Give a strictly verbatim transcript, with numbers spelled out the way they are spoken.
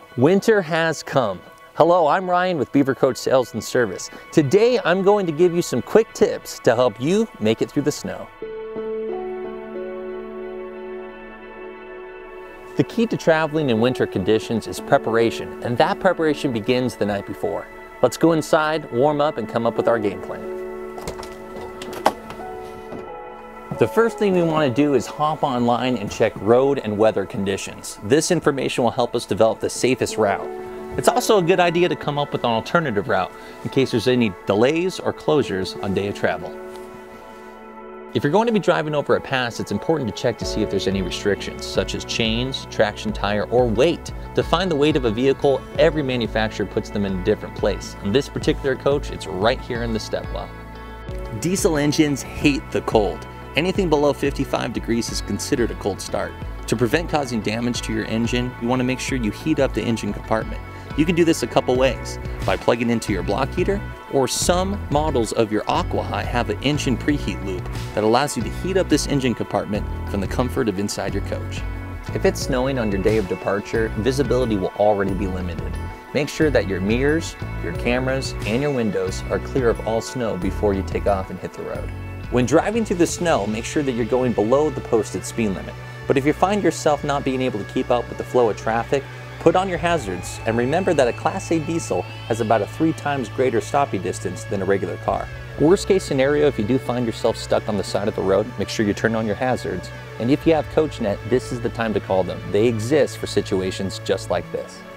Winter has come. Hello, I'm Ryan with Beaver Coach Sales and Service. Today, I'm going to give you some quick tips to help you make it through the snow. The key to traveling in winter conditions is preparation, and that preparation begins the night before. Let's go inside, warm up, and come up with our game plan. The first thing we want to do is hop online and check road and weather conditions. This information will help us develop the safest route. It's also a good idea to come up with an alternative route in case there's any delays or closures on day of travel. If you're going to be driving over a pass, it's important to check to see if there's any restrictions, such as chains, traction tire, or weight. To find the weight of a vehicle, every manufacturer puts them in a different place. In this particular coach, it's right here in the step well. Diesel engines hate the cold. Anything below fifty-five degrees is considered a cold start. To prevent causing damage to your engine, you want to make sure you heat up the engine compartment. You can do this a couple ways, by plugging into your block heater, or some models of your Aqua-Hi have an engine preheat loop that allows you to heat up this engine compartment from the comfort of inside your coach. If it's snowing on your day of departure, visibility will already be limited. Make sure that your mirrors, your cameras, and your windows are clear of all snow before you take off and hit the road. When driving through the snow, make sure that you're going below the posted speed limit. But if you find yourself not being able to keep up with the flow of traffic, put on your hazards and remember that a Class A diesel has about a three times greater stopping distance than a regular car. Worst case scenario, if you do find yourself stuck on the side of the road, make sure you turn on your hazards. And if you have CoachNet, this is the time to call them. They exist for situations just like this.